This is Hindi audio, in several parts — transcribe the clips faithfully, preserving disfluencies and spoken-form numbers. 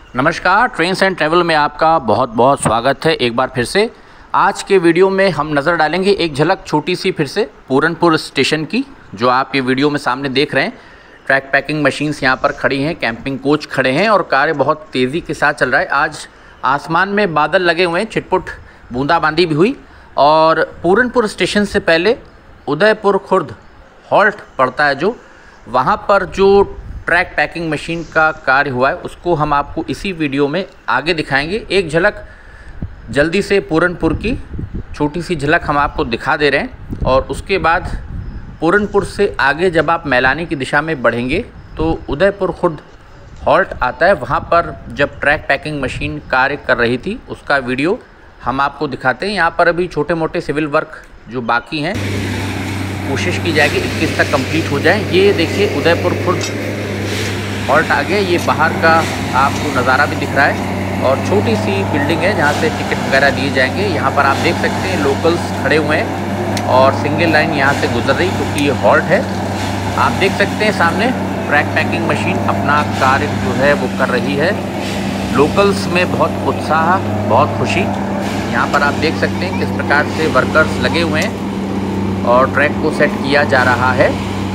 नमस्कार, ट्रेन्स एंड ट्रैवल में आपका बहुत बहुत स्वागत है एक बार फिर से। आज के वीडियो में हम नज़र डालेंगे एक झलक छोटी सी फिर से पूरनपुर स्टेशन की, जो आप ये वीडियो में सामने देख रहे हैं। ट्रैक पैकिंग मशीन्स यहाँ पर खड़ी हैं, कैंपिंग कोच खड़े हैं और कार्य बहुत तेज़ी के साथ चल रहा है। आज आसमान में बादल लगे हुए हैं, छिटपुट बूंदाबांदी भी हुई। और पूरनपुर स्टेशन से पहले उदयपुर खुर्द हॉल्ट पड़ता है, जो वहाँ पर जो ट्रैक पैकिंग मशीन का कार्य हुआ है उसको हम आपको इसी वीडियो में आगे दिखाएंगे। एक झलक जल्दी से पूरनपुर की छोटी सी झलक हम आपको दिखा दे रहे हैं। और उसके बाद पूरनपुर से आगे जब आप मैलानी की दिशा में बढ़ेंगे तो उदयपुर खुर्द हॉल्ट आता है। वहाँ पर जब ट्रैक पैकिंग मशीन कार्य कर रही थी उसका वीडियो हम आपको दिखाते हैं। यहाँ पर अभी छोटे मोटे सिविल वर्क जो बाकी हैं कोशिश की जाएगी इक्कीस तक कंप्लीट हो जाए। ये देखिए उदयपुर खुर्द हॉल्ट आ गया। ये बाहर का आपको नज़ारा भी दिख रहा है और छोटी सी बिल्डिंग है जहाँ से टिकट वगैरह दिए जाएंगे। यहाँ पर आप देख सकते हैं लोकल्स खड़े हुए हैं और सिंगल लाइन यहाँ से गुजर रही क्योंकि ये हॉल्ट है। आप देख सकते हैं सामने ट्रैक पैकिंग मशीन अपना कार्य जो है वो कर रही है। लोकल्स में बहुत उत्साह, बहुत खुशी। यहाँ पर आप देख सकते हैं किस प्रकार से वर्कर्स लगे हुए हैं और ट्रैक को सेट किया जा रहा है।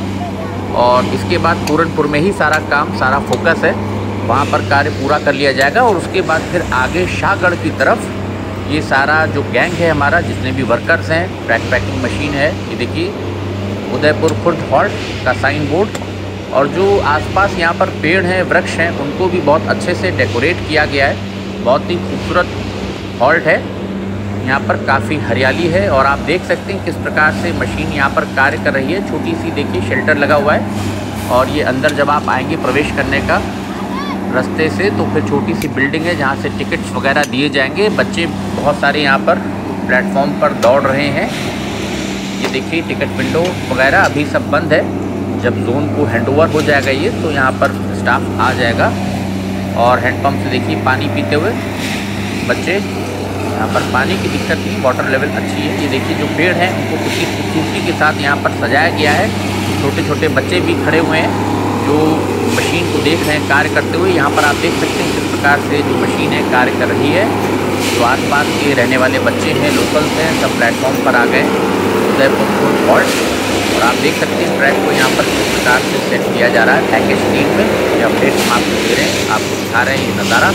और इसके बाद पूरनपुर में ही सारा काम, सारा फोकस है, वहाँ पर कार्य पूरा कर लिया जाएगा। और उसके बाद फिर आगे शाहगढ़ की तरफ ये सारा जो गैंग है हमारा, जितने भी वर्कर्स हैं, ट्रैक पैकिंग मशीन है, ये देखिए उदयपुर खुर्द हॉल्ट का साइन बोर्ड। और जो आसपास यहाँ पर पेड़ हैं, वृक्ष हैं, उनको भी बहुत अच्छे से डेकोरेट किया गया है। बहुत ही खूबसूरत हॉल्ट है, यहाँ पर काफ़ी हरियाली है और आप देख सकते हैं किस प्रकार से मशीन यहाँ पर कार्य कर रही है। छोटी सी देखिए शेल्टर लगा हुआ है और ये अंदर जब आप आएंगे प्रवेश करने का रास्ते से तो फिर छोटी सी बिल्डिंग है जहाँ से टिकट्स वगैरह दिए जाएंगे। बच्चे बहुत सारे यहाँ पर प्लेटफॉर्म पर दौड़ रहे हैं। ये देखिए टिकट विंडो वगैरह अभी सब बंद है। जब जोन को हैंडओवर हो जाएगा ये तो यहाँ पर स्टाफ आ जाएगा। और हैंडपम्प से देखिए पानी पीते हुए बच्चे, यहाँ पर पानी की दिक्कत नहीं, वाटर लेवल अच्छी है। ये देखिए जो पेड़ हैं उनको कितनी खूबसूरती के साथ यहाँ पर सजाया गया है। छोटे छोटे बच्चे भी खड़े हुए हैं जो मशीन को देख रहे हैं कार्य करते हुए। यहाँ पर आप देख सकते हैं किस प्रकार से जो मशीन है कार्य कर रही है। जो आसपास के रहने वाले बच्चे हैं, लोकल्स हैं, सब प्लेटफॉर्म पर आ गए उदयपुर खुर्द हॉल्ट। और आप देख सकते हैं ट्रैक को यहाँ पर किस प्रकार से सेट किया जा रहा है पैकेज तीन में। ये अपडेट हम आपको दे रहे हैं, आपको दिखा रहे हैं ये नज़ारा।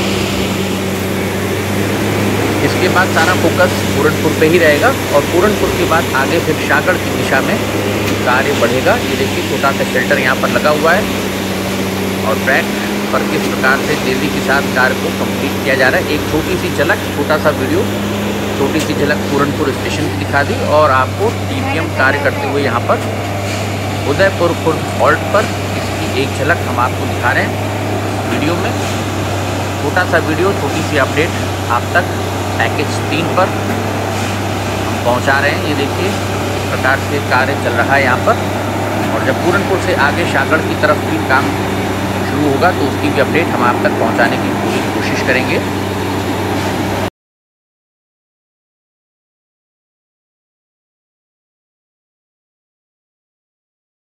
इसके बाद सारा फोकस पूरनपुर पे ही रहेगा और पूरनपुर के बाद आगे फिर शाहगढ़ की दिशा में कार्य बढ़ेगा। ये देखिए छोटा सा शेल्टर यहाँ पर लगा हुआ है और ट्रैक पर किस प्रकार से तेज़ी के साथ कार्य को कंप्लीट किया जा रहा है। एक छोटी सी झलक, छोटा सा वीडियो, छोटी सी झलक पूरनपुर स्टेशन की दिखा दी और आपको टी पी एम कार्य करते हुए यहाँ पर उदयपुर खुर्द हॉल्ट पर इसकी एक झलक हम आपको दिखा रहे हैं वीडियो में। छोटा सा वीडियो, छोटी सी अपडेट आप तक पैकेज तीन पर हम पहुंचा रहे हैं। ये देखिए इस प्रकार से कार्य चल रहा है यहाँ पर। और जब पूरनपुर से आगे शाहगढ़ की तरफ भी काम शुरू होगा तो उसकी भी अपडेट हम आप तक पहुंचाने की पूरी कोशिश करेंगे।